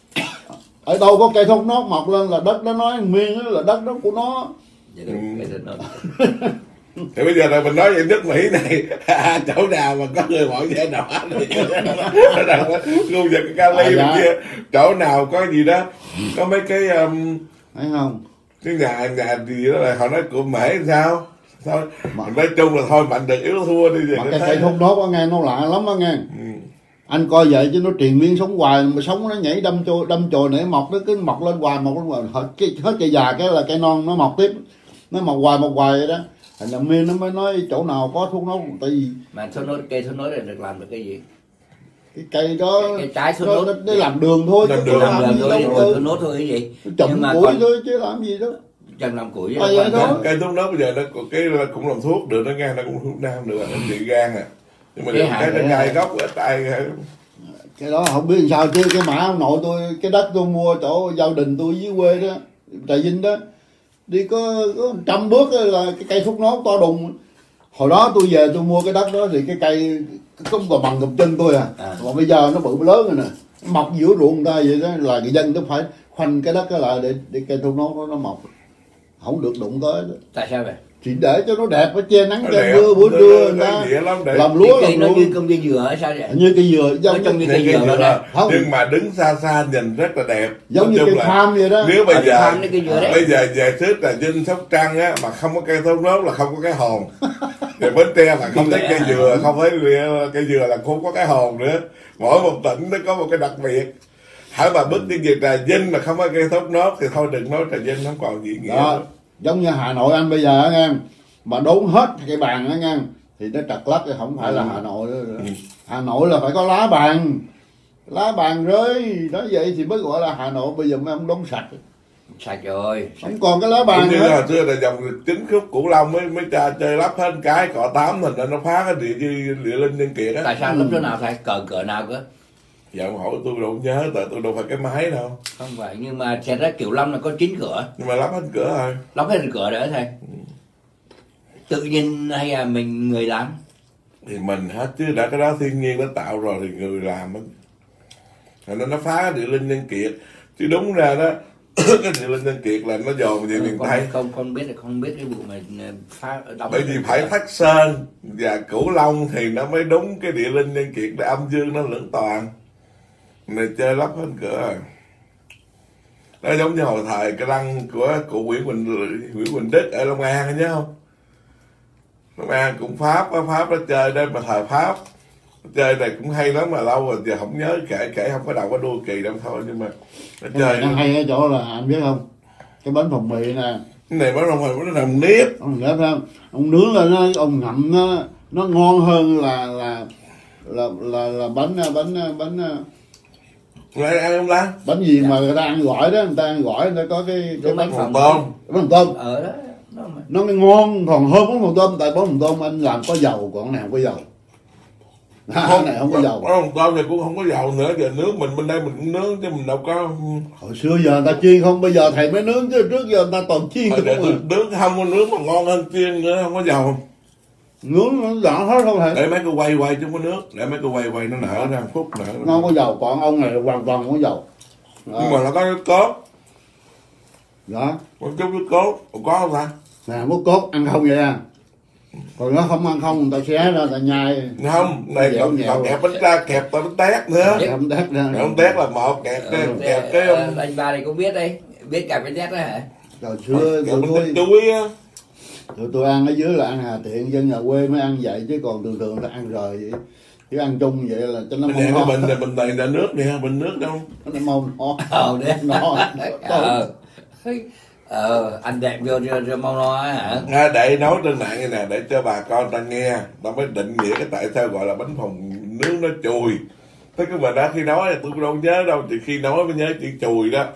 C: Ở đâu có cây thốt nốt mọc lên là đất đó nói Miên đó là đất đó của nó.
A: Vậy đâu, cái đó nó-
B: Thì bây giờ là mình nói về nước Mỹ này, chỗ nào mà có người bỏ da đỏ thì ở đâu đó, khu vực Cali
C: À,
B: bên
C: dạ.
B: kia, chỗ nào có gì đó, có mấy cái um,
C: Thấy không?
B: cái nhà nhà gì đó là họ nói của mễ sao thôi,
C: Mà-
B: nói chung là thôi mạnh được yếu thua đi vậy.
C: Mà cái cây thốt nốt đó nghe nó lạ lắm đó nghe.
B: Ừ.
C: Anh coi vậy chứ nó triền miên sống hoài, mà sống nó nhảy đâm chồi đâm chồi nảy mọc, nó cứ mọc lên hoài mọc lên hoài, hết cái hết cây già cái là cây non nó mọc tiếp, nó mọc hoài mọc hoài vậy đó. Thành là miên nó mới nói chỗ nào có thuốc nốt, tại vì
A: mà thuốc nốt, cây thuốc nốt này được làm được cái gì?
C: cái cây đó
A: cái, cái trái thuốc
C: nó,
A: nốt
C: nó, nó làm đường thôi,
B: làm
C: chứ
B: đường,
C: làm
A: làm
C: gì
A: thôi,
C: đâu.
A: thuốc nốt thôi cái gì?
C: Trồng
A: mà
C: củi
A: còn
C: thôi chứ làm gì đâu.
A: trồng làm củi
C: À, vậy thôi.
B: Cây thuốc nốt bây giờ nó cái là cũng làm thuốc được, nó gan nó cũng thuốc nam được, nó trị gan à. Nhưng mà
A: Cái
B: cái
A: hại
B: cái gai gốc ít ai.
C: Cái đó không biết làm sao chứ cái mã ông nội tôi, cái đất tôi mua chỗ gia đình tôi dưới quê đó, Trà Vinh đó, đi có, có trăm bước là cái cây thuốc nốt to đùng. Hồi đó tôi về tôi mua cái đất đó thì cái cây không còn bằng gập chân tôi à,
A: à.
C: Còn bây giờ nó bự lớn rồi nè, mọc giữa ruộng người ta vậy đó, là người dân nó phải khoanh cái đất đó lại để, để cây thuốc nốt nó, nó mọc, không được đụng tới đó.
A: Tại sao vậy?
C: Chỉ để cho nó đẹp, nó che nắng che
B: Đẹp,
C: mưa, buổi
B: nó-
C: trưa
B: nó-
C: người
B: nó dễ
C: ta
B: lắm để-
C: làm lúa
A: Cái cây
C: làm
A: nó
C: lúa
A: như công viên dừa hay sao vậy?
C: như cây dừa, giống
A: Nó trong
C: như
A: như
B: Cây
A: cây dừa
B: dừa,
A: đó nè.
C: Không.
B: nhưng mà đứng xa xa nhìn rất là đẹp.
C: giống
B: Nói
C: như
B: chung
C: cây
B: là
C: farm vậy đó.
B: nếu bây
A: Ở
B: giờ
A: farm nó cây dừa đấy.
B: bây giờ về xứ Trà Vinh, Sóc Trăng á mà không có cây thuốc nốt là không có cái hồn. Rồi Bến Tre là không thấy cây dừa, không thấy cây dừa là không có cái hồn nữa. Mỗi một tỉnh nó có một cái đặc biệt. Hãy mà bước đi về Trà Vinh mà không có cây thuốc nốt thì thôi đừng nói Trà Vinh không còn gì nghĩa
C: Đó,
B: nữa.
C: giống như Hà Nội anh bây giờ á nghe, mà đốn hết cây bàn á nghe thì nó trật lắc, không phải là Hà Nội nữa, nữa.
B: Ừ.
C: Hà Nội là phải có lá bàn, lá bàn rơi đó, vậy thì mới gọi là Hà Nội. Bây giờ mấy ông đốn sạch,
A: Sạch rồi.
C: không còn cái lá bàn
B: Cũng như
C: nữa.
B: hồi xưa là dòng chính khúc Cửu Long mới mới cha chơi lắp hết cái cọ tám thành ra nó phá cái địa địa, địa linh nhân kiệt á.
A: Tại sao lúc chỗ nào thầy cờ cỡ nào cơ?
B: Dạ ông hỏi tôi đâu nhớ, tại tôi đâu phải cái máy đâu.
A: Không phải, nhưng mà xe ra Kiểu Long là có chín cửa,
B: Nhưng mà lắp hết cửa rồi.
A: lắp hết cửa rồi đó thầy. Tự nhiên hay là mình người làm?
B: Thì mình hết chứ, đã cái đó thiên nhiên nó tạo rồi thì người làm á. Thành ra nó phá cái địa linh nhân kiệt. Chứ đúng ra đó cái địa linh nhân kiệt là nó dồn về miền
A: Con,
B: Tây.
A: không không biết không biết cái vụ mà phá đóng.
B: Bởi vì phải Thất Sơn và Cửu Long thì nó mới đúng cái địa linh nhân kiệt để âm dương nó lưỡng toàn. Này chơi lắp hết cửa rồi. Nó giống như hồi thời cái lăng của cụ Nguyễn Quỳnh Nguyễn Quỳnh Đức ở Long An nhớ không? Long An cũng Pháp, Pháp nó chơi đây mà thời Pháp chơi này cũng hay lắm mà lâu rồi giờ không nhớ, kể kể không có đầu có đuôi kỳ đâu thôi, nhưng mà nó
C: Cái
B: chơi
C: này nó hay ở chỗ là anh biết không, cái bánh phồng mì nè,
B: cái này mới không phải nó làm nếp.
C: ông nếp không, ông nướng lên nó, ông ngậm nó nó ngon hơn là là là là, là bánh bánh bánh
B: Lại ăn không ta?
C: bánh gì mà người ta ăn gỏi đó, người ta ăn gỏi người ta có cái cái bánh
B: Phồng tôm.
C: bánh tôm
A: Ở đó nó mà.
C: nó ngon còn hơn bánh phồng tôm, tại bánh phồng tôm anh làm có dầu, còn cái này không có dầu. À, cái này không có dầu.
B: Phồng tôm này cũng không có dầu nữa, giờ nướng mình bên đây mình cũng nướng chứ mình đâu có.
C: Hồi xưa giờ người ta chiên không, bây giờ thầy mới nướng chứ trước giờ người ta toàn chiên
B: Hồi giờ
C: không à.
B: nướng không có nướng mà ngon hơn chiên nữa, không có dầu.
C: Nướng nó đỏ hết không thầy.
B: Để mấy cô quay quay chứ không có nước, để mấy cô quay quay nó nở ra một phút nở.
C: Nó không có dầu, còn ông này hoàn toàn không có dầu. Đó.
B: Nhưng mà nó có cái cốt,
C: Đó.
B: có chút cái cốt, có không ta?
C: Nè mốt cốt ăn không vậy à. Còn nó không ăn không người ta xé ra, người ta nhai.
B: Không, này
C: Dẻo
B: còn,
C: nhẹo.
B: còn kẹp bánh ra, kẹp bánh tét nữa.
C: Không tét ra.
B: Kẹp bánh tét là một, kẹp cái
A: Ờ,
B: kẹp cái
A: ờ, anh ba này cũng biết đấy, biết cả cái tét đó hả?
C: Hồi xưa
B: kẹp
C: tụi
B: bánh
C: tôi,
B: tét chuối á.
C: tụi tôi ăn ở dưới là ăn hà tiện, dân nhà quê mới ăn vậy, chứ còn thường thường là ăn rồi vậy. Chứ ăn chung vậy là cho nó
B: Bên này
C: mông
B: cái
C: ngon.
B: bình này bình này là nước nè, bình nước đâu.
C: Nó mông ngon.
A: Ờ đấy.
C: Nó.
A: Ờ. Ờ, anh đẹp vô cho, cho mau no á hả?
B: À, để nói trên mạng này nè, để cho bà con ta nghe, ta mới định nghĩa cái tại sao gọi là bánh phồng nướng nó chùi. Thế cái mà đã khi nói tôi đâu nhớ đâu, chỉ khi nói mới nhớ chuyện chùi đó.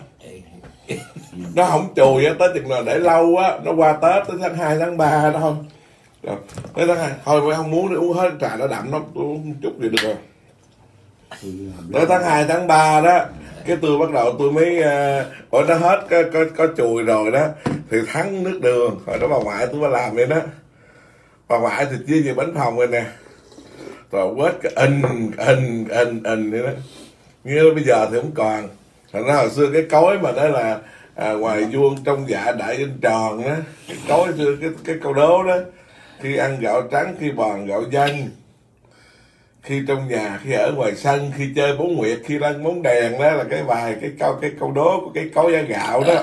B: Nó không chùi á, tới chừng nào để lâu á, nó qua Tết tới tháng hai tháng ba đó không. Rồi, tới tháng hai, thôi mày không muốn đi uống hết trà nó đậm lắm, tôi uống chút gì được rồi. Tới tháng hai tháng ba đó, cái tôi bắt đầu tôi mới uh, nó hết có, có, có chùi rồi đó thì thắng nước đường, hồi đó bà ngoại tôi mới làm vậy đó. Bà ngoại thì chia về bánh phồng rồi nè, rồi quết cái in in in in vậy đó. Như bây giờ thì không còn. Thành ra hồi xưa cái cối mà đó là à, ngoài vuông trong dạ đại in tròn đó, cái cối xưa cái cái câu đố đó, khi ăn gạo trắng, khi bòn gạo dân, khi trong nhà, khi ở ngoài sân, khi chơi bóng nguyệt, khi lăn bóng đèn, đó là cái bài cái câu cái câu đố của cái cối da gạo đó.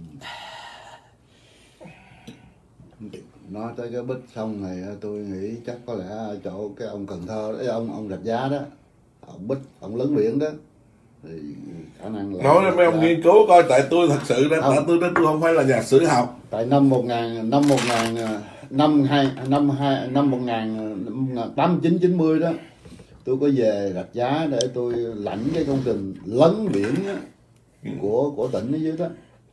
C: Nói tới cái bích xong này tôi nghĩ chắc có lẽ chỗ cái ông Cần Thơ đấy, ông ông Rạch Giá đó, ông Bích, ông lớn biển đó, thì khả năng là
B: nói cho mấy ông nghiên cứu coi, tại tôi thật sự đó, tại tôi đó tôi không phải là nhà sử học.
C: Tại năm một ngàn năm một ngàn năm hai năm hai năm một ngàn tám chín chín mươi đó, tôi có về Rạch Giá để tôi lãnh cái công trình lấn biển á, của của tỉnh ở dưới đó.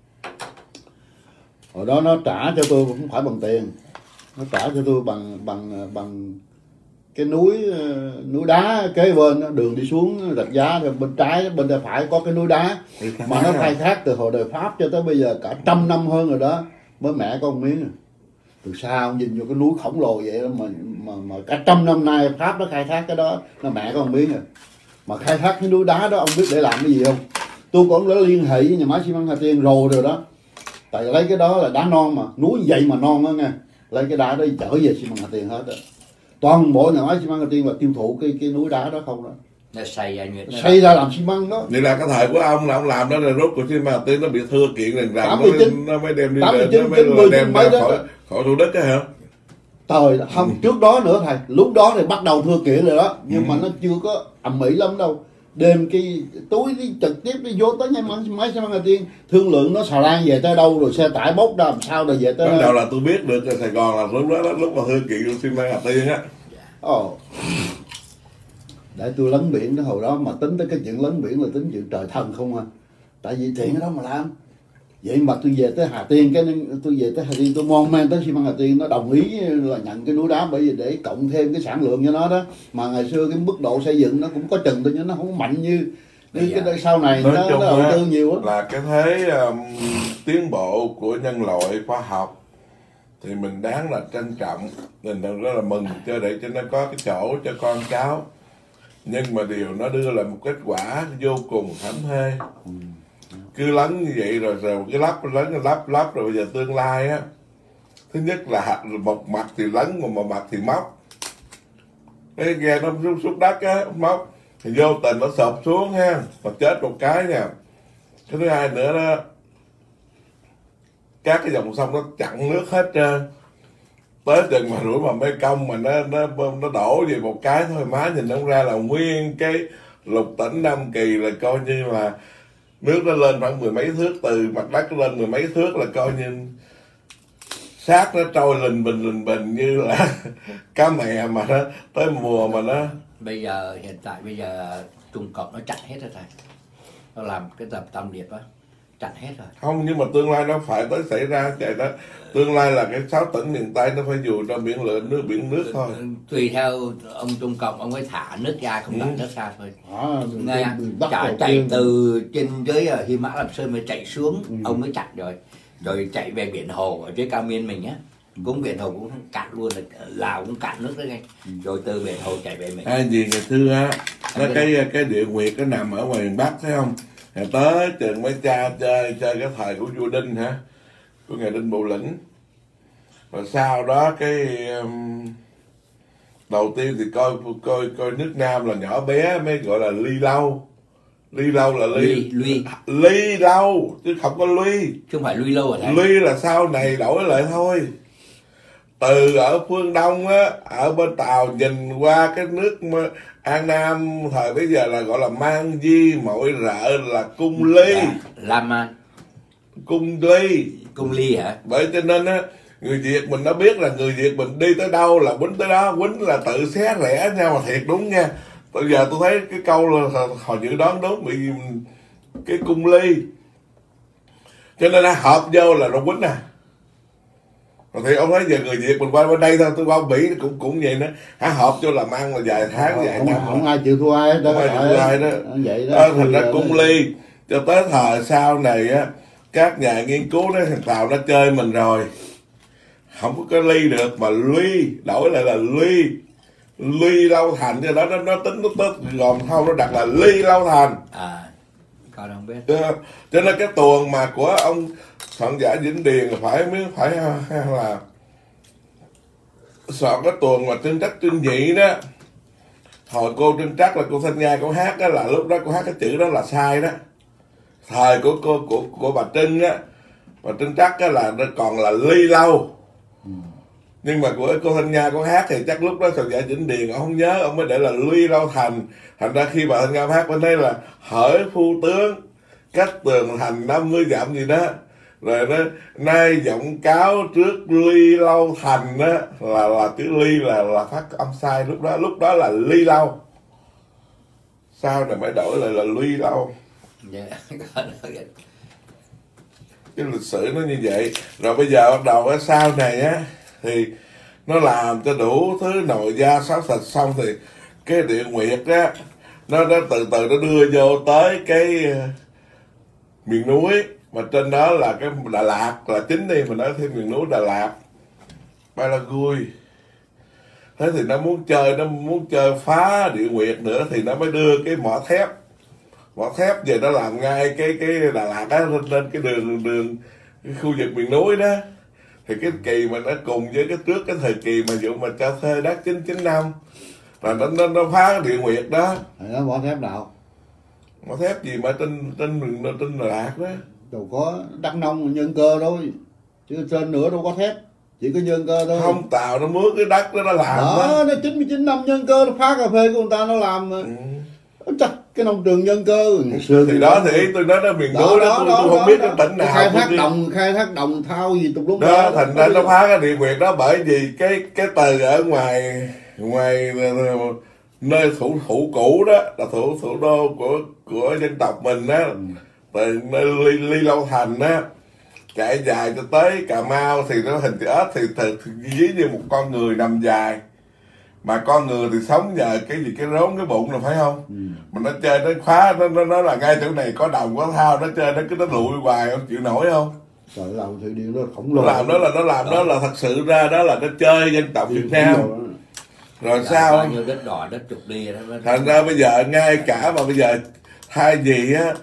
C: Hồi đó nó trả cho tôi không phải bằng tiền, nó trả cho tôi bằng bằng bằng cái núi núi đá kế bên đó, đường đi xuống Rạch Giá, rồi bên trái bên tay phải có cái núi đá mà nó khai thác từ hồi đời Pháp cho tới bây giờ cả trăm năm hơn rồi đó, mới mẹ có một miếng. Từ xa nhìn vô cái núi khổng lồ vậy đó, mà mà mà cả trăm năm nay Pháp nó khai thác cái đó, nó mẹ có một miếng rồi. Mà khai thác cái núi đá đó ông biết để làm cái gì không? Tôi cũng đã liên hệ với nhà máy xi măng Hà Tiên rồi rồi đó. Tại lấy cái đó là đá non mà, núi vậy mà non đó nha. Lấy cái đá đó chở về xi măng Hà Tiên hết đó. Toàn bộ nhà máy xi măng Hà Tiên là tiêu thụ cái cái núi đá đó không đó.
A: Nó xây ra như
C: xây ra làm xi măng đó.
B: Vậy là cái thời của ông là ông làm đó rồi, rốt của xi măng Hà Tiên nó bị thưa kiện rằng rằng nó, nó mới đem đi lên, nó mới đem ra khỏi khỏi Thủ Đức á hả?
C: Thời không, ừ. Trước đó nữa thầy, lúc đó thì bắt đầu thưa kiện rồi đó, nhưng ừ. mà nó chưa có ầm ĩ lắm đâu. Đem cái túi đi trực tiếp đi vô tới nhà máy xi măng Hà Tiên, thương lượng nó xà lan về tới đâu, rồi xe tải bốc ra làm sao rồi về tới.
B: Ban đầu là tôi biết được ở Sài Gòn là lúc đó, đó lúc mà thưa kiện xi măng Hà Tiên á.
C: Ồ. Để tôi lấn biển đó, hồi đó mà tính tới cái chuyện lấn biển là tính chuyện trời thần không à. Tại vì chuyện đó mà làm. Vậy mà tôi về tới Hà Tiên, cái tôi về tới Hà Tiên tôi mon men tới xi măng Hà Tiên, nó đồng ý là nhận cái núi đá, bởi vì để cộng thêm cái sản lượng cho nó đó. Mà ngày xưa cái mức độ xây dựng nó cũng có chừng thôi, nhưng nó không mạnh như như cái sau này.
B: Nói
C: nó,
B: chung
C: nó đầu tư nhiều lắm.
B: Là cái thế um, tiến bộ của nhân loại khoa học thì mình đáng là trân trọng, mình rất là mừng cho để cho nó có cái chỗ cho con cháu. Nhưng mà điều nó đưa lại một kết quả vô cùng thảm thê. Cứ lấn như vậy rồi rồi cái lắp lấn lắp lắp rồi bây giờ tương lai á, thứ nhất là một mặt thì lấn mà một mặt thì móc, cái ghe nó rút xuống đất á, móc thì vô tình nó sụp xuống ha, mà chết một cái nha. Cái thứ hai nữa đó, các cái dòng sông nó chặn nước hết trơn, tới chừng mà rủi mà Mê Công mà nó nó nó đổ về một cái thôi, má nhìn nó ra là nguyên cái lục tỉnh Nam Kỳ là coi như là nước nó lên khoảng mười mấy thước, từ mặt đất lên mười mấy thước là coi như xác nó trôi lình bình lình bình như là cá mè mà nó tới mùa mà nó.
A: Bây giờ hiện tại bây giờ Trung Cộng nó chặn hết rồi thầy, nó làm cái tập tam điệp á, chặn hết rồi.
B: Không, nhưng mà tương lai nó phải tới xảy ra vậy đó. Tương lai là cái sáu tỉnh miền Tây nó phải dù cho biển lửa nước biển nước thôi.
A: Tùy theo ông Trung Cộng, ông ấy thả nước ra không đặt ừ. nước ra thôi.
C: À,
A: nghe chạy, chạy từ trên dưới Hy Mã Lạp Sơn mới chạy xuống, ừ. ông mới chặn rồi, rồi chạy về biển Hồ ở dưới Cao Miên mình á, cũng biển Hồ cũng cạn luôn, là Lào cũng cạn nước đấy ngay, ừ. rồi từ biển Hồ chạy về mình.
B: À, gì ngày xưa á, nó cái cái địa nguyệt nó nằm ở ngoài miền Bắc thấy không? Rồi tới chừng mấy cha chơi chơi cái thời của vua Đinh hả, của ngày Đinh Bộ Lĩnh. Rồi sau đó cái um, đầu tiên thì coi coi coi nước Nam là nhỏ bé mới gọi là ly lâu. Ly lâu là ly
A: ly ly,
B: ly lâu chứ không có ly,
A: chứ không phải ly lâu ở đây.
B: Ly là sau này đổi lại thôi. Từ ở phương Đông á, ở bên Tàu nhìn qua cái nước An Nam thời bây giờ là gọi là Mang Di, mọi rợ là cung ly,
A: dạ, La Man,
B: cung ly,
A: cung ly hả?
B: Bởi cho nên á, người Việt mình nó biết là người Việt mình đi tới đâu là quýnh tới đó, quýnh là tự xé rẽ nhau, mà thiệt đúng nha. Bây giờ tôi thấy cái câu là hồi dự đoán đúng bị cái cung ly, cho nên là hợp vô là nó quýnh à. Rồi thì ông thấy giờ người Việt mình qua bên đây thôi, tôi qua Mỹ cũng cũng vậy nữa, hả, hợp vô làm ăn là vài tháng
C: không,
B: vài
C: không,
B: năm,
C: không ai chịu thua ai đó,
B: không ai chịu thua ai đó,
C: vậy đó.
B: À, thành ra cung ly cho tới thời sau này á, các nhà nghiên cứu đó thằng Tàu nó chơi mình rồi, không có cái ly được mà ly đổi lại là ly ly Lâu Thành, cho đó nó nó tính nó tức gồm thâu nó đặt là ly Lâu Thành.
A: À, con không biết.
B: Cho, cho nên cái tuồng mà của ông soạn giả Vĩnh Điền phải mới phải hay là soạn cái tuồng mà Trưng Trắc Trưng Nhị đó, hồi cô Trưng Trắc là cô Thanh Nga cô hát đó, là lúc đó cô hát cái chữ đó là sai đó. Thời của cô của, của, của bà Trưng á, bà Trưng Trắc á là nó còn là ly lâu. Nhưng mà của cô Thanh Nga có hát thì chắc lúc đó soạn giả Vĩnh Điền ông không nhớ, ông mới để là Ly Lâu Thành. Thành ra khi bà Thanh Nga hát bên đây là hỡi phu tướng cách tường thành năm mươi dặm gì đó, rồi đó nay giọng cáo trước Ly Lâu Thành đó, là là chữ Ly là là phát âm sai lúc đó, lúc đó là Ly Lâu, sau này mới đổi lại là Ly Lâu.
A: Yeah.
B: Cái lịch sử nó như vậy. Rồi bây giờ bắt đầu cái sau này á thì nó làm cho đủ thứ nội gia sáu sạch xong thì cái Địa Nguyệt á nó nó từ từ nó đưa vô tới cái uh, miền núi, mà trên đó là cái Đà Lạt là chính đi, mình nói thêm miền núi Đà Lạt, Palagui. Thế thì nó muốn chơi, nó muốn chơi phá Địa Nguyệt nữa thì nó mới đưa cái mỏ thép, mỏ thép về nó làm ngay cái cái Đà Lạt đó, lên, lên cái đường đường cái khu vực miền núi đó. Thì cái kỳ mà nó cùng với cái trước cái thời kỳ mà vụ mà cho thuê đất chín chín năm là nó nó, nó phá Địa Nguyệt đó.
C: Thì nó mỏ thép nào?
B: Mỏ thép gì mà trên trên miền trên Đà Lạt đó.
C: Đâu có Đắk Nông nhân cơ thôi, chứ trên nữa đâu có thép, chỉ có nhân cơ thôi.
B: Không, Tàu nó mướn cái đất đó nó làm
C: đó,
B: đó.
C: Nó chín mươi chín năm nhân cơ nó phá cà phê của người ta nó làm mà. Ừ. Chắc cái nông trường nhân cơ ngày xưa
B: thì đó thì ý tôi nói nó miền núi đó, đó, tôi, đó, tôi không đó, biết đó. Cái tỉnh nào
C: khai thác đồng khai thác đồng thao gì tùm lum
B: đó, đó thành ra nó phá cái Địa Nguyệt đó, bởi vì cái cái từ ở ngoài ngoài nơi thủ thủ cũ đó là thủ thủ đô của của dân tộc mình đó, ừ. Từ nơi Ly, Ly Lâu Thành á chạy dài cho tới Cà Mau thì nó hình chữ ếch, thì, thì, thì ví như một con người nằm dài, mà con người thì sống nhờ cái gì cái rốn cái bụng là phải không? Ừ. Mà nó chơi nó khóa nó nó nó là ngay chỗ này có đồng có thao, nó chơi nó cứ nó lụi hoài không chịu nổi không?
C: Trời, làm thủy điện nó khổng lồ.
B: Nó làm đó là nó làm đó, đó là thật sự ra đó là nó chơi dân tộc Việt Nam. Rồi là sao?
A: Bao nhiêu đất đỏ đất trục đi đó.
B: Thành ra bây giờ ngay cả mà bây giờ thay vì á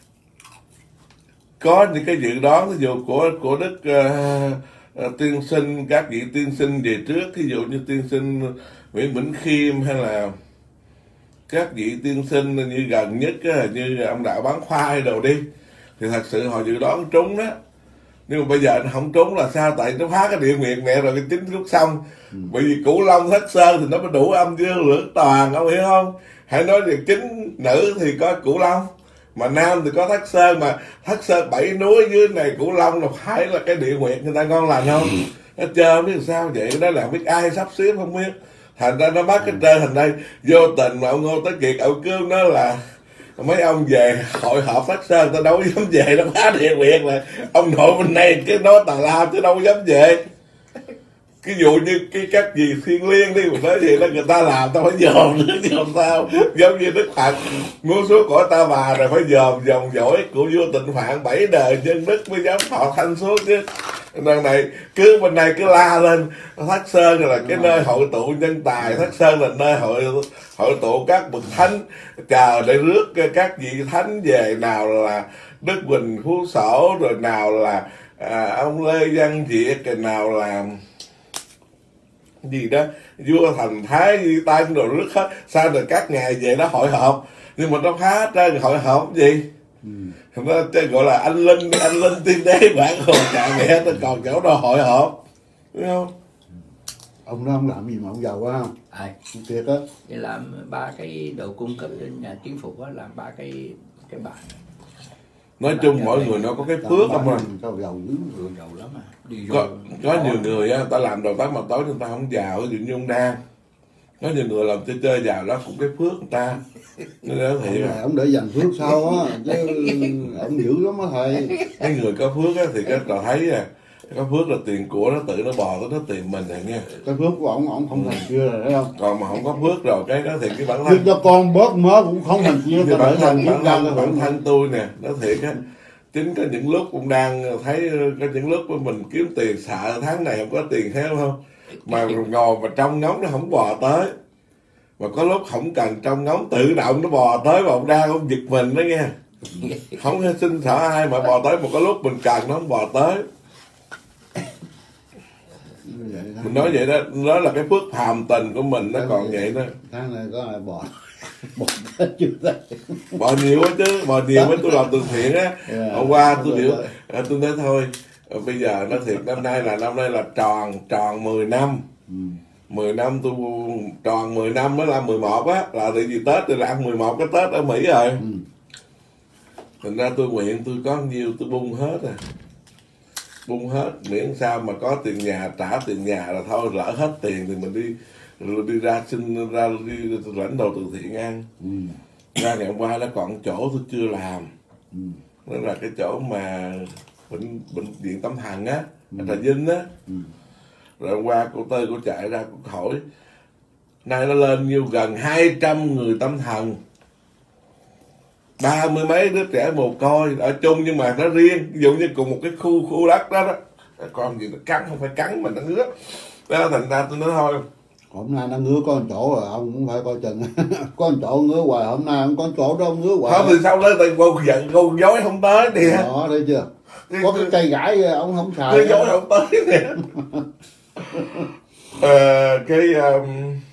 B: có những cái dự đoán ví dụ của của Đức uh, uh, tiên sinh, các vị tiên sinh về trước, ví dụ như tiên sinh Nguyễn Bỉnh Khiêm hay là các vị tiên sinh như gần nhất á, như ông Đạo Bán Khoai đồ đi, thì thật sự họ dự đoán trúng đó. Nhưng mà bây giờ nó không trúng là sao? Tại nó phá cái Địa Nguyệt mẹ rồi cái chính lúc xong. Ừ. Bởi vì Cửu Long Thất Sơn thì nó mới đủ âm dương lưỡng toàn, ông hiểu không? Hãy nói về chính nữ thì có Cửu Long, mà nam thì có Thất Sơn, mà Thất Sơn bảy núi dưới này Cửu Long là phải là cái Địa Nguyệt người ta ngon lành không? Nó chơi không biết sao vậy, đó là biết ai sắp xếp không biết. Thành ra nó bắt cái trên, thành đây vô tình mà ông Ngô Tới Kiệt ông kêu nó là mấy ông về hội họp Thất Sơn tao đâu dám về, nó phá Địa Nguyệt là ông nội bên này cái nói tào lao chứ đâu dám về. Ví dụ như cái các gì Thiên Liêng đi, mình nói gì đó người ta làm tao phải dòm nữa chứ làm sao. Giống như Đức Phật muốn xuống cõi Ta Bà rồi phải dòm dòng dõi của vua Tịnh Phạn bảy đời nhân đức mới dám thọ thanh xuống chứ. Lần này cứ bên này cứ la lên Thất Sơn là cái nơi hội tụ nhân tài, Thất Sơn là nơi hội hội tụ các bậc thánh, chờ để rước các vị thánh về, nào là Đức Huỳnh Phú Sổ, rồi nào là à, ông Lê Văn Việt, rồi nào là gì đó vua Thành Thái Di Tân rồi rước hết. Sao rồi các ngày về nó hội họp, nhưng mà nó phá trên hội họp gì? Ừ. Nó gọi là anh linh anh linh tiên đế bản hồ trà mẹ, nó còn chỗ đó hội họp, đúng không?
C: Ông đó ông làm gì mà ông giàu quá không?
A: Ai?
C: Thiệt á.
A: Để làm ba cái đồ cung cấp cho nhà chính phủ á, làm ba cái cái bản.
B: Nói chung mỗi người nó có cái phước không à.
C: Sao giàu dữ
A: rồi, giàu lắm à. Đi
B: có có nhiều người á, ta làm đầu tắt mặt tối người ta không giàu, ví dụ như ông Đan. Có nhiều người làm chơi chơi giàu đó cũng cái phước người ta. Nên đó thì
C: ông, ông để dành phước sau á, chứ ông dữ lắm á thầy.
B: Cái người có phước á thì cái ta thấy à, có phước là tiền của nó tự nó bò tới nó tìm mình này nha.
C: Cái phước của ông ông không thành chia rồi, thấy không?
B: Còn mà không có phước rồi cái đó thì cái bản thân
C: cho con bớt mớ cũng không thành chia.
B: Cái bản thân bản thân bản thân tôi nè, nó thiệt á. Chính có những lúc cũng đang thấy, có những lúc mình kiếm tiền sợ tháng này không có tiền theo không, mà ngồi mà trong ngóng nó không bò tới, mà có lúc không cần trong ngóng tự động nó bò tới, mà ông đang ông giật mình đó nghe, không xin sợ ai mà bò tới, mà có lúc mình cần nó không bò tới. Mình nói vậy đó, đó là cái phước phàm tình của mình nó còn vậy đó.
C: Tháng này có ai bò bò chưa thấy.
B: Bò nhiều quá chứ, bò nhiều với tôi làm từ thiện á. Hôm qua tôi biểu tôi nói thôi Bây giờ nó thiệt, năm nay là năm nay là tròn tròn mười năm.
C: Ừ.
B: mười năm tôi tròn mười năm mới là mười một á, là tại vì Tết tôi làm mười một cái Tết ở Mỹ rồi.
C: Ừ.
B: Thành ra tôi nguyện tôi có nhiêu tôi bung hết à. Bung hết, miễn sao mà có tiền nhà, trả tiền nhà là thôi, lỡ hết tiền thì mình đi đi ra xin ra đi lãnh đồ từ thiện ăn.
C: Ừ.
B: Ra ngày hôm qua nó còn chỗ tôi chưa làm.
C: Ừ.
B: Đó là cái chỗ mà bệnh bệnh viện tâm thần á, ở Trà Vinh á.
C: Ừ.
B: Rồi hôm qua cô Tư cô chạy ra cô hỏi, nay nó lên nhiêu gần hai trăm người tâm thần, ba mươi mấy đứa trẻ mồ côi ở chung nhưng mà nó riêng, ví dụ như cùng một cái khu khu đất đó đó, con gì nó cắn không phải cắn mà nó ngứa. Đó thành ra tôi nói thôi.
C: Hôm nay nó ngứa có một chỗ rồi ông cũng phải coi chừng. Có một chỗ ngứa hoài, hôm nay không có chỗ đâu ngứa hoài.
B: Không thì sao tới tay cô giận cô dối không tới đi hả?
C: Đó thấy chưa? Có cái cây gãi ông không xài.
B: Tôi dối không tới nè. ờ, cái um,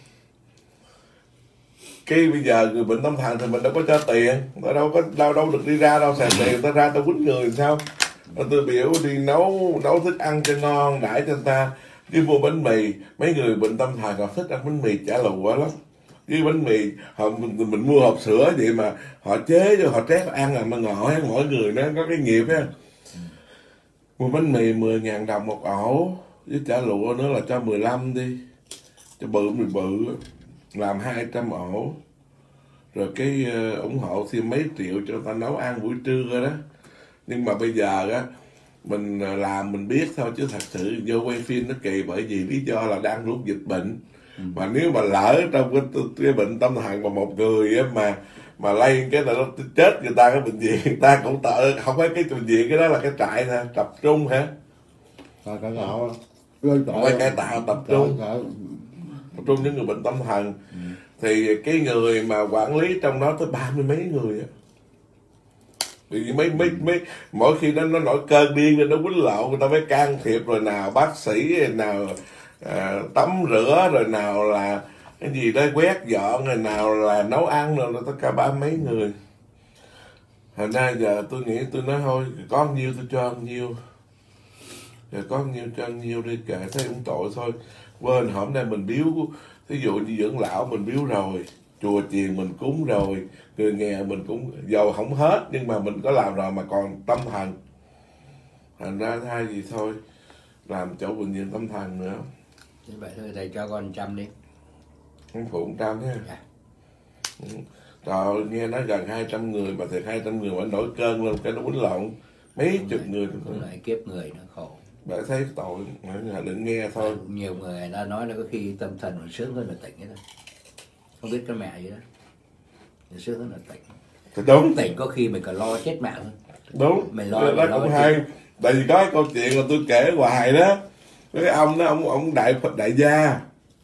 B: cái bây giờ người bệnh tâm thần thì mình đâu có cho tiền, tôi đâu có đâu đâu được đi ra đâu xài tiền, tôi ra tôi quýnh người sao? Tôi biểu đi nấu nấu thức ăn cho ngon đãi cho người ta, chứ mua bánh mì mấy người bệnh tâm thần họ thích ăn bánh mì chả lụa lắm, với bánh mì họ mình, mình mua hộp sữa vậy mà họ chế cho họ trét ăn là mà ngỏ mỗi người nó có cái nghiệp á. Mua bánh mì mười ngàn đồng một ổ, với chả lụa nữa là cho mười lăm đi, cho bự mì bự, làm hai trăm ổ. Rồi cái uh, ủng hộ thêm mấy triệu cho người ta nấu ăn buổi trưa đó. Nhưng mà bây giờ á, mình làm mình biết thôi, chứ thật sự vô quay phim nó kỳ, bởi vì lý do là đang lúc dịch bệnh. Ừ. Mà nếu mà lỡ trong cái, cái bệnh tâm thần mà một người á mà mà lây cái là nó chết người ta cái bệnh viện, người ta cũng tự không phải cái bệnh viện, cái đó là cái trại nè, tập trung hả?
C: Cải tạo,
B: không phải cải tạo, tập trung, tập trung những người bệnh tâm thần. Ừ. Thì cái người mà quản lý trong đó tới ba mươi mấy người á. Vì mấy mấy mấy mỗi khi nó nó nổi cơn điên lên nó quýnh lộn, người ta phải can thiệp, rồi nào bác sĩ, rồi nào à, tắm rửa, rồi nào là cái gì đó quét dọn, rồi nào là nấu ăn, rồi là tất cả ba mấy người. Thành ra giờ tôi nghĩ tôi nói thôi, có nhiêu tôi cho nhiêu, rồi có nhiêu cho nhiêu đi, kệ thấy cũng tội thôi. Quên hôm nay mình biếu, ví dụ như dưỡng lão mình biếu rồi, chùa chiền mình cúng rồi, người nghèo mình cũng giàu không hết, nhưng mà mình có làm rồi mà còn tâm thần. Thành ra thay gì thôi làm chỗ bệnh viện tâm thần nữa.
A: Thế vậy thôi thầy cho con trăm đi.
B: Không phụ một trăm nha. Dạ. Trời, nghe nói gần hai trăm người mà thiệt hai trăm người mà nổi cơn lên cái nó quýnh lộn mấy chục
A: lại,
B: người.
A: Cũng lại kiếp người nó khổ.
B: Bạn thấy tội, đừng nghe thôi.
A: Nhiều người người ta nói là có khi tâm thần còn sướng hơn là tỉnh ấy thôi. Không biết cái mẹ gì đó. Thì sướng hơn là tỉnh.
B: Thì đúng.
A: Tỉnh có khi mình còn lo chết mạng hơn.
B: Đúng.
A: Mình lo,
B: đó
A: mình
B: cũng
A: lo
B: hay. Tại vì có cái câu chuyện là tôi kể hoài đó. Cái ông đó, ông, ông đại Phật đại gia.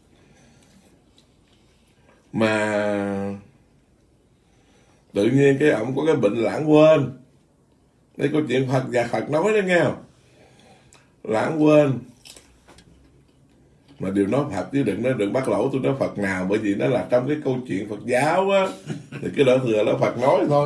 B: Mà tự nhiên cái ông có cái bệnh lãng quên. Đây câu chuyện Phật và Phật nói đó nghe. Lãng quên. Mà điều nói Phật chứ đừng nói đừng bắt lỗi tôi nói Phật nào, bởi vì nó là trong cái câu chuyện Phật giáo á, thì cái đó thừa đó Phật nói thôi.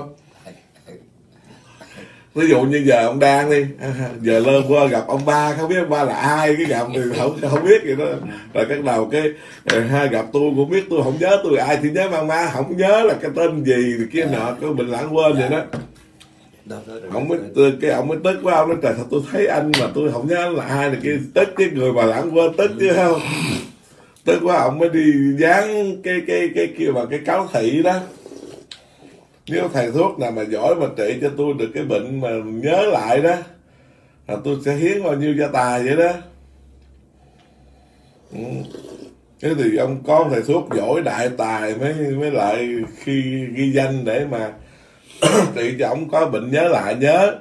B: Ví dụ như giờ ông đang đi, giờ lơ qua gặp ông ba, không biết ông ba là ai, cái gặp thì không không biết vậy đó. Rồi cái đầu cái hai gặp tôi cũng biết tôi không nhớ tôi là ai, thì nhớ mang ma không nhớ là cái tên gì thì kia nọ, có mình lãng quên vậy đó. Ông mới cái ông mới tức quá, ông nói trời thật tôi thấy anh mà tôi không nhớ là ai, là cái tức cái người mà lãng quên tức chứ không. Tức quá ông mới đi dán cái cái cái kia vào cái cáo thị đó. Nếu thầy thuốc nào mà giỏi mà trị cho tôi được cái bệnh mà nhớ lại đó, là tôi sẽ hiến bao nhiêu gia tài vậy đó. Ừ. Thế thì ông có thầy thuốc giỏi đại tài mới mới lại khi ghi danh để mà trị cho ông có bệnh nhớ lại nhớ.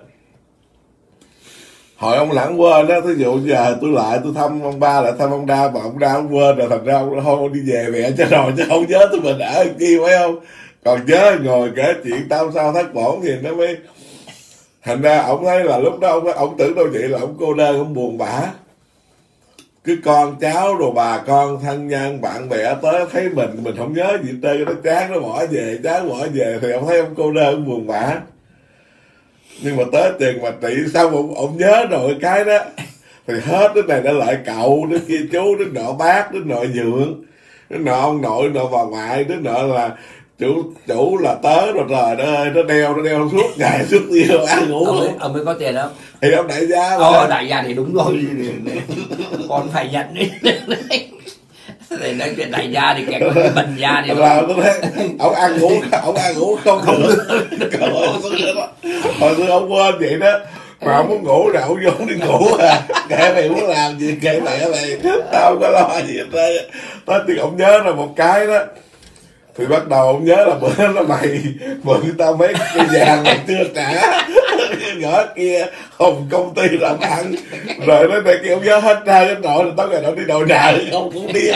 B: Hồi ông lãng quên đó, thí dụ giờ tôi lại tôi thăm ông ba lại thăm ông đa, mà ông đa ông quên rồi, thành ra ông không đi về mẹ cho rồi, chứ không nhớ tôi mình ở chi phải không. Còn nhớ ngồi kể chuyện tam sao thất bổn thì nó mới. Thành ra ông thấy là lúc đó ông ông tưởng đâu vậy là ông cô đơn, ông buồn bã. Cứ con cháu rồi bà con thân nhân bạn bè tới thấy mình mình không nhớ gì trơn, nó chán nó bỏ về, chán bỏ về thì ông thấy ông cô đơn, ông buồn bã. Nhưng mà tới tiền mà trị xong ông, ông nhớ rồi cái đó thì hết đứa này nó lại cậu, đứa kia chú, đứa nọ bác, đứa nọ dượng, đứa nọ ông nội, đứa nọ bà ngoại, đứa nọ là chủ chủ là tớ rồi, trời đất ơi, nó đeo nó đeo suốt ngày suốt nhiều ăn ngủ.
A: Ông mới, ông mới có tiền không?
B: Thì ông đại gia mà.
A: Ồ, đại gia thì đúng rồi. Con phải nhận đi. Để nói chuyện đại gia thì kẻ có cái bần gia thì
B: là tôi thấy ông ăn ngủ ông ăn ngủ không không được. Hồi xưa ông quên vậy đó, mà ông muốn ngủ nào ông vô đi ngủ à, kệ mày muốn làm gì kệ mẹ mày, tao không có lo gì hết trơn. Tới thì ông nhớ ra một cái đó, thì bắt đầu ông nhớ là bữa đó mày mượn tao mấy cái vàng mày chưa trả, gõ kia hùng công ty làm ăn, rồi nó này kia ông nhớ hết ra cái nội, rồi tối ngày nó đi đòi nợ không cũng điên.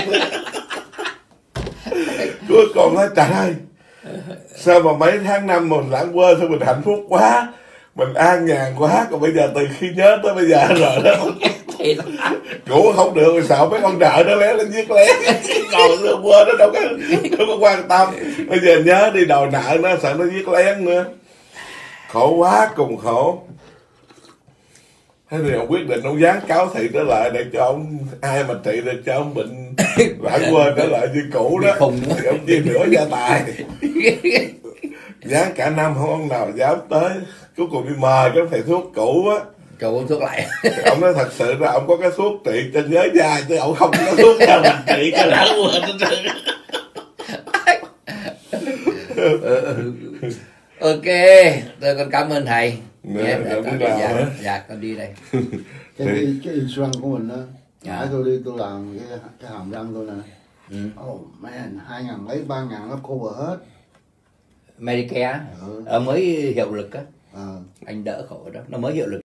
B: Cuối cùng nói trời ơi, sao mà mấy tháng năm mình lãng quên, sao mình hạnh phúc quá, mình an nhàn quá, còn bây giờ từ khi nhớ tới bây giờ rồi đó ngủ không được, rồi sợ mấy con nợ nó léo lên giết lén, còn nó quên nó đâu có đâu có quan tâm, bây giờ nhớ đi đòi nợ nó sợ nó giết lén nữa, khổ quá cùng khổ. Thế thì ông quyết định ông dán cáo thị trở lại để cho ông ai mà trị được cho ông bệnh lãng quên trở lại như cũ đó, thì ông chia nửa gia tài. Dán cả năm không ông nào dám tới, cuối cùng đi mời cái thầy thuốc cũ á,
A: cho uống thuốc lại.
B: Ông nói thật sự là ông có cái thuốc trị cho nhớ da, chứ ông không có thuốc nào mà trị cho lãng quên hết trơn.
A: Ok, tôi con cảm ơn thầy.
B: Nè,
A: Dạ,
B: dạ,
A: con
B: đi làm
A: dạ,
B: hả?
A: dạ, con đi đây.
C: Cái, cái, cái insurance của mình đó,
A: Dạ.
C: nãy tôi đi tôi làm cái, cái hàm răng tôi nè.
A: Ừ.
C: Oh man, hai ngàn mấy ba ngàn nó cover hết.
A: Medicare
C: Ừ.
A: ở mới hiệu lực á,
C: Ờ.
A: anh đỡ khổ đó, nó mới hiệu lực.